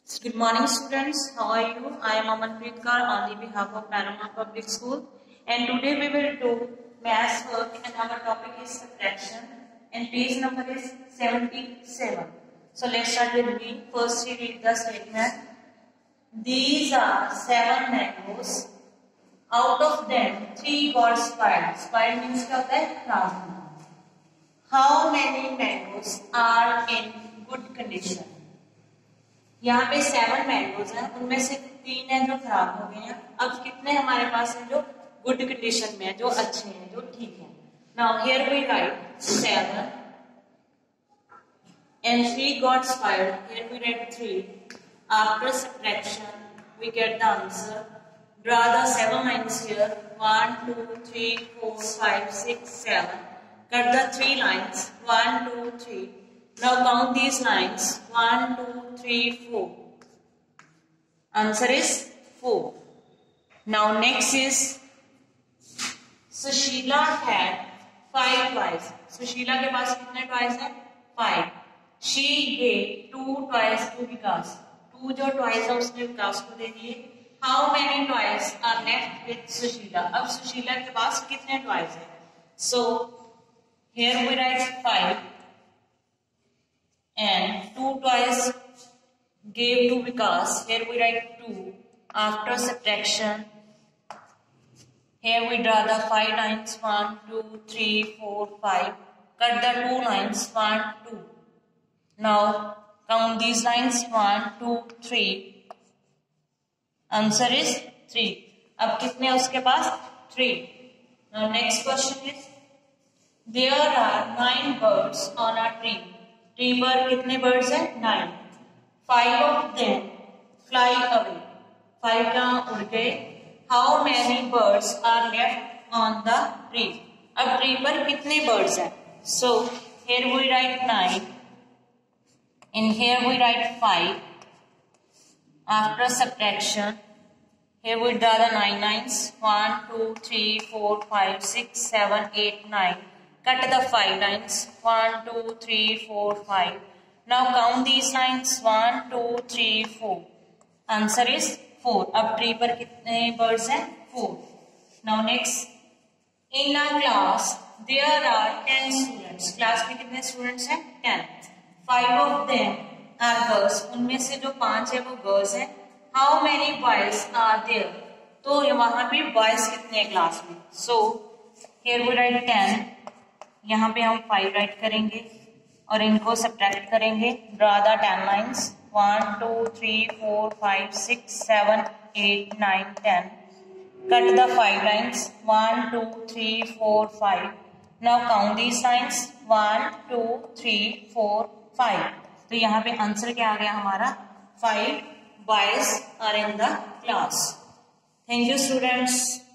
Good morning, students. How are you? I am Amanpreet Kaur on the behalf of Paramount Public School, and today we will do maths work, and our topic is subtraction, and page number is 77. So let's start with me. First, we read the statement. These are 7 mangoes. Out of them, 3 got spoiled. Spoiled means क्या होता है? खराब. How many mangoes are in good condition? यहाँ पे 7 mangoes हैं, उनमें से 3 हैं जो खराब हो गए हैं. अब कितने हमारे पास हैं जो गुड कंडीशन में है, जो अच्छे हैं, जो ठीक है. Now here we write 7 and 3 got spoiled. Here we write 3. After subtraction we get the answer. Draw the 7 lines here. 1, 2, 3, 4, 5, 6, 7. Cut the 3 lines. 1, 2, 3. Now count these lines. 1, 2, 3, 4. Answer is 4. Now next is Sushila had 5 toys. Sushila के पास कितने toys हैं? 5. She gave 2 toys to Vikas. 2 जो toys है उसने विकास को दे दिए. How many toys are left with Sushila? अब सुशीला के पास कितने toys हैं? So here we write 5. And 2 toys gave to Vikas. Here we write 2. After subtraction, here we draw the 5 lines. 1, 2, 3, 4, 5. Cut the 2 lines. 1, 2. Now count these lines. 1, 2, 3. Answer is 3. अब कितने उसके पास? 3. Now next question is, there are 9 birds on a tree. Tree पर कितने birds हैं? 9. 5 of them fly away. 5 कहाँ उड़ गए? How many birds are left on the tree? अब ट्री पर कितने बर्ड्स हैं? So here we write 9. In here we write 5. After subtraction, here we draw the 9 lines. 1, 2, 3, 4, 5, 6, 7, 8, 9. Cut the 5 lines. 1, 2, 3, 4, 5. Now count these lines. 1, 2, 3, 4. Answer is 4. अब tree पर कितने birds हैं? 4. Now next, in a class there are 10 students. Class में कितने students हैं? 10. 5 of them are girls. उनमें से जो 5 है वो girls हैं. How many boys are there? तो वहां पे boys कितने हैं क्लास में? So here we write 10. यहाँ पे हम 5 राइट करेंगे और इनको सब्ट्रैक्ट करेंगे. Draw the 10 lines. 1, 2, 3, 4, 5, 6, 7, 8, 9, 10. Cut the 5 lines. 1, 2, 3, 4, 5. Now count these lines. 1, 2, 3, 4, 5. तो यहाँ पे आंसर क्या आ गया हमारा? 5 boys are in the class. Thank you students.